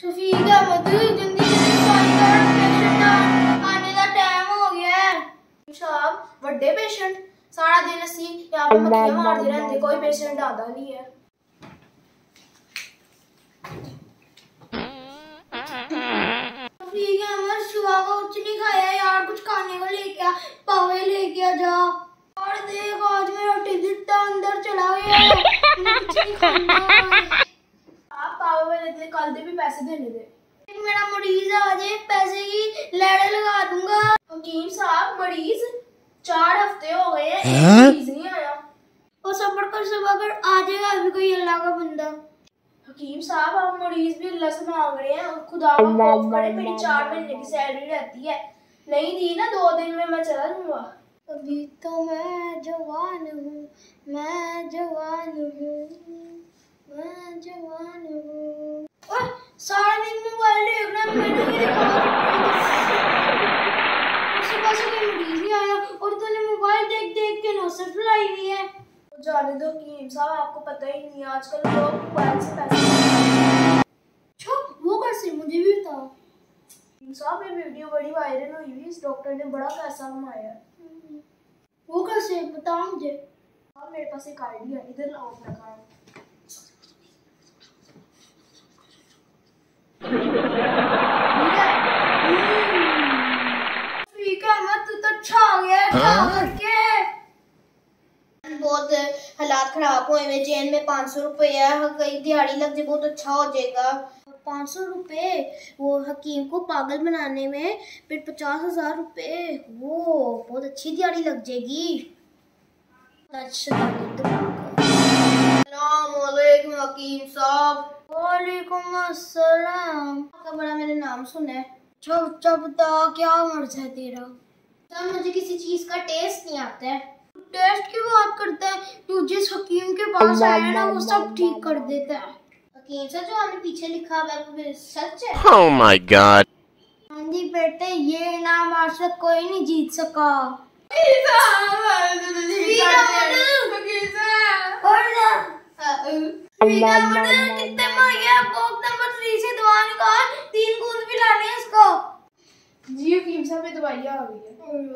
शफीक अहमद जल्दी पेशेंट आने का टाइम हो गया है। साहब बड़े पेशेंट सारा दिन असी यहाँ पे मक्खियां मारते रहते, कोई पेशेंट आता नहीं है। शफीक अहमद सुबह को कुछ नहीं खाया यार, कुछ खाने को लेके आ, पावे लेके आ जा। और देख आज मेरा टिकट अंदर चला गया है, कुछ नहीं खाना। आप पावे वाले दे, कल दे भी पैसे देने दे। मेरा मरीज आ जाए पैसे की लड़े लगा दूंगा। हकीम साहब मरीज 4 हफ्ते हो गए हैं, मरीज नहीं आया। और सब्र कर आ जाएगा अभी कोई अल्लाह का बंदा। हकीम साहब आप मरीज भी अल्लाह से मांग रहे हैं, खुदा का खौफ करें, मेरी 4 महीने की सैलरी रहती है, नहीं दी ना 2 दिन में मैं चला जाऊंगा। अभी तो मैं जवान हूँ, मैं जवान हूँ, मैं जवान हूँ। सारा दिन मोबाइल देखना, मैंने भी देखा सुबह से कोई मरीज नहीं आया और तूने मोबाइल देख देख के नौसर फैलाई हुई है। जाने दो हकीम साहब, आपको पता ही नहीं आजकल लोग मोबाइल से पैसे वो कैसे, मुझे भी बताओ। हकीम साहब ये वीडियो बड़ी वायरल हुई हुई, इस डॉक्टर ने बड़ा पैसा कमाया। वो कैसे बताओ मुझे। अब मेरे पास एक आईडिया है, इधर लाओ अपना कार्ड। बहुत हालात खराब हुए हैं, जेल में 500 रुपए है, कहीं दिहाड़ी लग जाए बहुत अच्छा हो जाएगा। 500 रुपए वो हकीम को पागल बनाने में, फिर 50,000 रुपए, वो बहुत अच्छी दिहाड़ी लग जाएगी। अस्सलामुअलैकुम हकीम साहब। वालेकुम अस्सलाम। का बड़ा मैंने नाम सुना है। चुप बता, क्या मर्ज है तेरा? सर मुझे किसी चीज का टेस्ट नहीं आता है। टेस्ट की बात करता है, तू जिस हकीम के पास आया ना वो सब ठीक कर देता है। हकीम सर जो हमें पीछे लिखा हुआ है सच है? Oh my God! हाँ जी बेटे, ये इनाम आज तक कोई नहीं जीत सका। कितने मर गया, बॉक्स नंबर 3 से दवा निकाल, 3 कूद भी लाने हैं इसको। जी हकीम साहब ये दवाइयाँ आ गई है।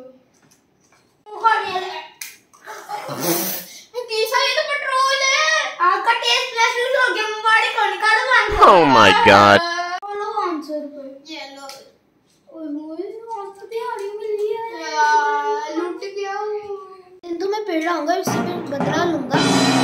ये तो पेट्रोल है, आपका टेस्ट महसूस हो गया, मुबारक हो, निकालो 500। Oh my God! बोलो 500 रुपए। ये लो। ओए आज तो दिहाड़ी मिली है यार, लूट गया। तो मैं फिर आऊंगा, इससे मैं बदला लूंगा।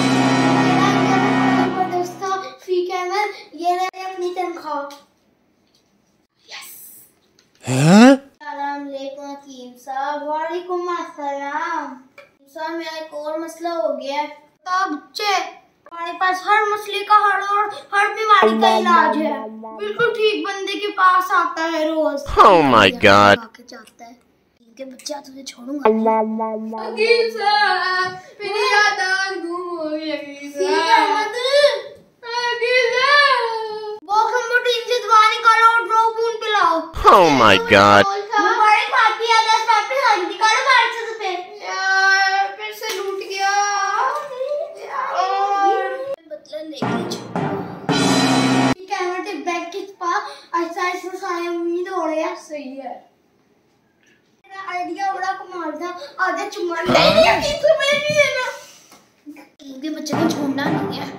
दोस्तों फीक अहमद, ये रहे अपनी तनख्वाह। यस। अस्सलाम वालेकुम हकीम साहब। वालेकुम अस्सलाम। साहब मेरा एक और मसला हो गया है। तो बच्चे हमारे पास हर मसले का हर बीमारी का इलाज है, बिल्कुल ठीक बंदे के पास आता है रोज। Oh my God! जाता है इनके बच्चे, तुझे छोड़ूंगा। हकीम साहब मेरी यादाश्त गुम हो गई। हकीम साहब वो नंबर 3 से दवा निकालो और ड्रोपून पिलाओ। Oh my God! मुबारक बाकी यादाश्त वापस आ गई, निकालो 500 रुपए। यार फिर से लूट गया। बदला लेके ठीक है, हमारे बैग के पास ऐसा सारे उम्मीद हो रहे हैं। सही है, मेरा आइडिया बड़ा कमाल था। आधे चुम्मा नहीं देना, इनके बच्चे को छोड़ना नहीं है,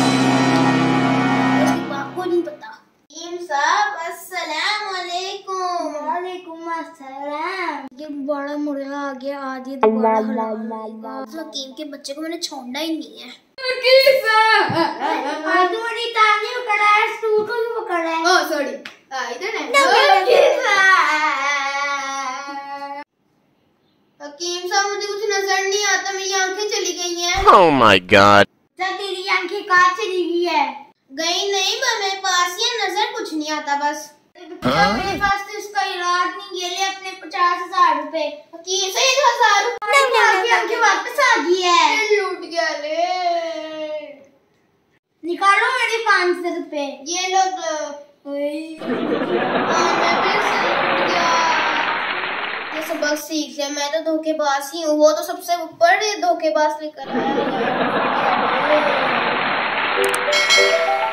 उसकी बाप को नहीं पता। हकीम साहब अस्सलाम वालेकुम। वालेकुम अस्सलाम। ये बड़ा मुर्गा आ गया, आज ये दोबारा हलालेगा। हकीम के बच्चे को मैंने छोड़ना ही नहीं है। हकीम साहब आज तुम्हारी तानी पकड़ा है, सूट को भी पकड़ा है। ओह सॉरी, इधर है। हकीम साहब मुझे कुछ नजर नहीं आता, मेरी आंखें चली गई हैं। Oh my God! तेरी आंखें कहाँ चली गई है? गई नहीं, मेरे पास ये नजर कुछ नहीं आता बस। मेरे पास तो इसका इलाज नहीं, ये ले अपने 50,000 रुपए। हकीम से 1000 रुपए आंखें वापस आ गई है। लूट गया, ले निकालो मेरे 500 रुपए। ये लो। ये सबक सीख लिया, मैं तो धोखेबाज ही हूँ, वो तो सबसे ऊपर धोखेबाज लेकर आया।